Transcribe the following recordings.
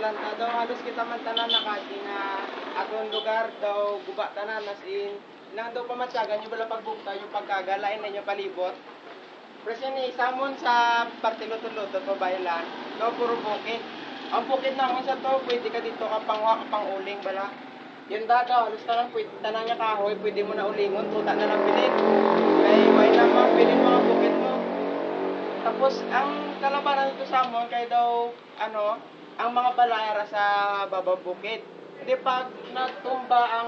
lanta daw halos kita man tanan nakagi nga aton lugar daw guba tanan as in nang daw pamatsagan nyo bala pagbukta yung pagkagalain na nyo palibot. Presyo ni samon sa partiluto-luto pa baylan daw puro bukid. Ang bukid naman sa to pwede ka dito ka pangwa ka pang uling bala. Yun daw halos tanan pwede tanan nga kahoy pwede mo na ulingon tuta na lang pilit. Kay way na mapilin mga bukid mo. Tapos ang kalabanan dito sa amon kay daw ano ang mga balayara sa babang bukid. Hindi pag nagtumba ang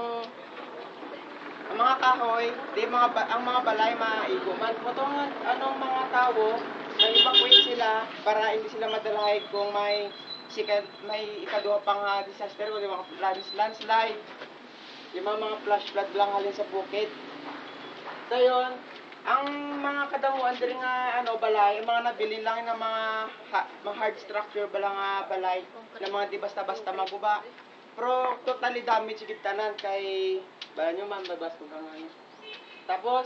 mga kahoy, ang mga balay maiguman. Potong anong mga tao, nag-evacuate sila para hindi sila madalay kung may ikaduha pang disaster o mga landslide. Yung mga flash flood lang halin sa bukid. So yun, ang mga kadamuan diri nga balay, yung mga nabilin lang ng mga hard structure bala nga balay, na mga di basta-basta maguba. Pero totally damage sigit tanan kay bala nyo man babas kung kang tapos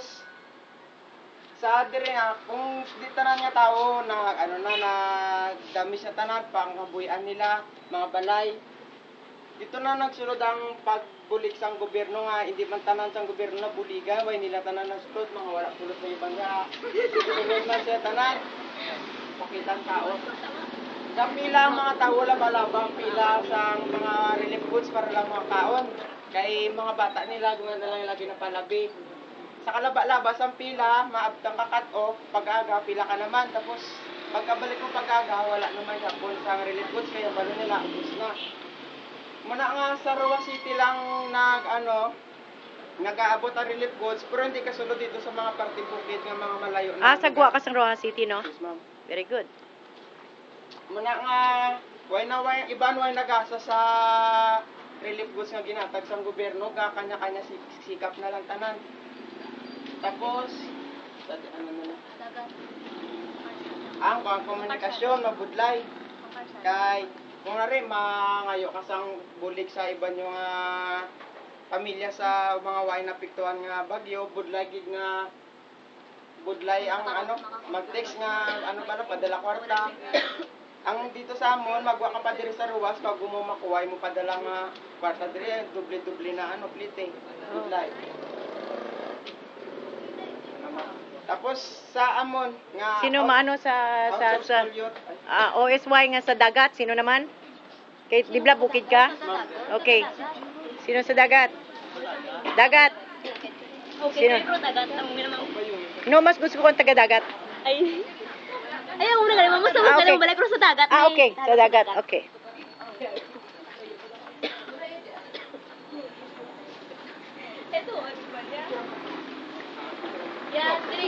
sa dire nga kung di tanan nga tao na na damage na tanan pangkabuhian nila mga balay. Dito na nagsulod ang pagbulik sang gobyerno nga hindi man tanan sang gobyerno na buliga way nila tanan nagsulod mga wala pulot na ibang nga. Sulod na siya tanan. Pakitang tao. Sa pila ang mga tao laba-laba pila sa mga relief goods para lang mga kaon. Kay mga bata nila gawin na lang lagi na palabi. Sa kalaba-labas ang pila, maabtang ka cut-off, pag-aga pila ka naman. Tapos pagkabalik mo pag-aga, wala naman yapon sa relief goods kaya balo nila ubos na. Muna nga sa Roa City lang nag-aabot ang relief goods pero hindi kasulod dito sa mga party bukid ng mga malayo na. Sagwa ka sa Roa City, no? Yes, ma'am. Very good. Muna nga, iban way nagasa sa relief goods nga ginatag sa gobyerno, kanya-kanya sikap na lang tanan. Tapos, ang komunikasyon, mabudlay. Kay, kung na rin, mangayo kasang bulik sa iba nyo nga pamilya sa mga way napiktuhan nga bagyo, budlay ang mag-text nga, padala kwarta. Ang dito sa amon, magwa ka pa diri sa ruwas, pag mo makuha mo padala nga kwarta diri, doble-doble na plite. Budlay. Tapos sa amon nga Sino maano sa OSY nga sa dagat? Sino naman? Kay Dibla bukid ka? Okay. Sino sa dagat? Dagat. Okay, pero dagat ang minamang. No, mas gusto ko ang taga-dagat. Ay. Ayaw mo na ganun. Mamusta mo okay. Balay pero sa dagat. Okay. Sa dagat. Okay. Ito, ano ba niya? Yan, diri.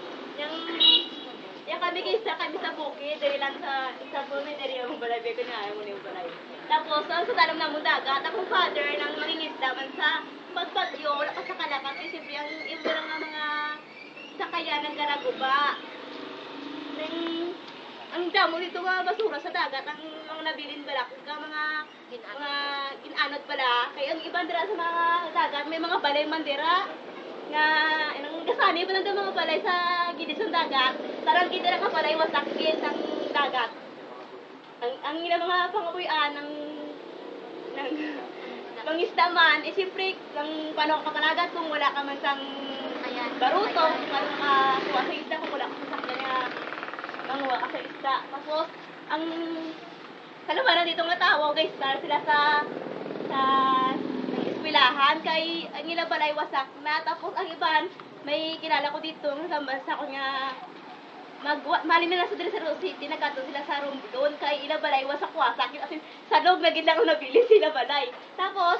Yung kami sa bukid, diri lang sa bumin, diri yung balay. Beko na, ayaw mo na yung balay. Tapos, ang sa talam na mo dagat, akong father nang mangingisda man sa pagbagyo, wala pa sa kalakat. Kasi siyempre, yung mga sakayan ng garaguba. Ang damo dito nga basura sa dagat, ang mga nabilin balak, mga ginanod pala. Kaya ang ibang dira sa mga dagat, may mga balay mandira nga inang gasani pa ng mga balay sa gilid sa dagat. Tarang gidira ka balay wasak gid ang dagat. Ang ilang mga pangabuyan ng pangisda man, siyempre, paano ka kapanagat kung wala ka man sang baruto, paano ka kuha sa isda kung wala ka sa sakyan nga manguha ka sa isda. Tapos, ang kalabanan dito nga tao, guys, para sila sa eskwelahan, kay ang ilang balay wasak na. Tapos, ang iban, may kilala ko dito, sa ko nga, mali na sa Roa City, nagkato sila sa room doon, kay ilang balay wasak-wasak. As in, sa loob na ginlang nabili sila balay. Tapos,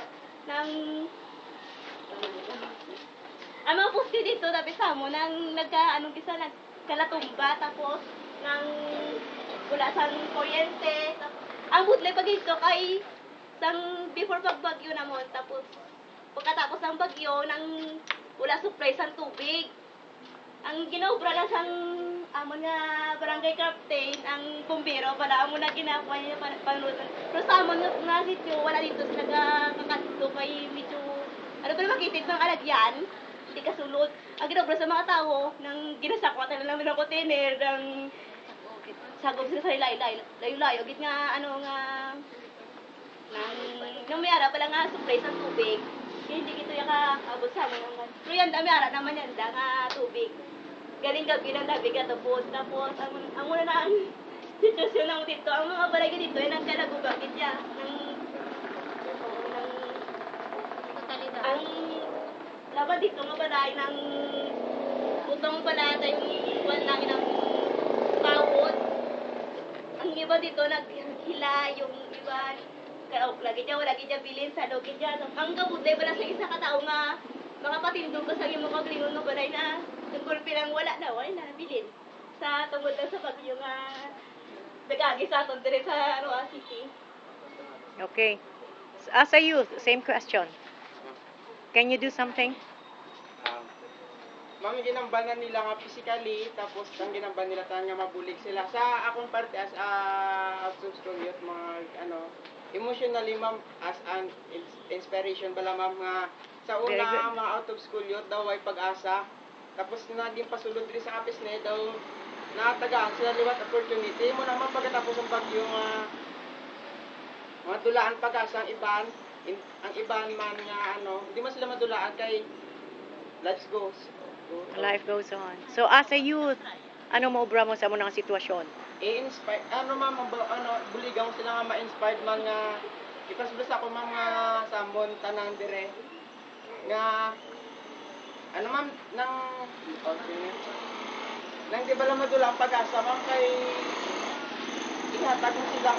ang mga poste dito, tabi sa mo, nagkalatumba, tapos, wala sa kuryente. Ang budlay pag ito kay before pagbagyo namon, tapos pagkatapos ng bagyo wala supply sa tubig. Ang ginaubra lang sang amon nga barangay captain, ang bumbero pala amo na ginakuha niya panunutan. Pero sa amon nga sityo, wala dito sila kakadto kay medyo ba makitid ng alagyan. Hindi kasulod. Ang ginobra sa mga tao, nang ginasakwatan na lang ng container, ng sagop sila sa layo-layo. Git nga, ara pala nga supply sa tubig. Kaya hindi ito yung kaabot sa amin naman. Pero yan dami ara naman yan da nga tubig. Galing gabi ng gabi ka tapos ang muna na ang sitwasyon ng dito. Ang mga balay dito ay nagkalagubagit niya ang laban dito nga balay ng utang pala yung iwan namin ng pawot. Ang iba dito naghila, yung iba lagi dyan bilin sa login dyan. Ang kabudlay pala sa isa katao nga makapatindog ko sa iyong mga klingon nga balay na tungkol pilang wala na bilin. Sa tungkol lang sa bagyo nga nagagi sa aton dire sa Roa City. Okay. As a youth, same question. Can you do something? Ma'am, ginambanan nila nga physically, tapos ang ginamban nila tayo nga mabulig sila. Sa akong parte as out of school youth, mga emotionally ma'am, as an inspiration bala ma'am nga sa Very una good. mga out of school youth daw ay pag-asa. Tapos na din pasulod rin sa kapis na daw natagaan sila liwat opportunity mo naman pagkatapos ng bagyo nga mga dulaan pag-asa ang iban man nga hindi man sila madulaan kay life goes. Life goes on. So, as a youth, ano maubra mo sa mo ng sitwasyon? I-inspire, buligaw sila nga ma-inspired man nga, ipasbas ako mga samon, tanang dire, nga, ma'am, nang di ba lang madula ang pag-asa, ma'am, kay, ihatag mo silang,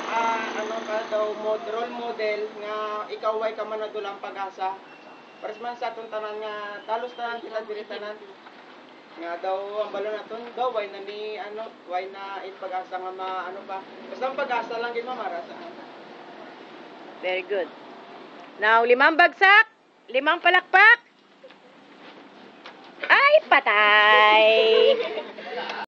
role model, nga, ikaw ay ka man nadula ang pag-asa, pares man sa atong tanan nga, talos tanan sila dire tanan, nga daw ang balo naton daw why na ni why na in pag-asa nga basta ang pag-asa lang gid mamara sa Very good. Now, 5 bagsak, 5 palakpak. Ay, patay!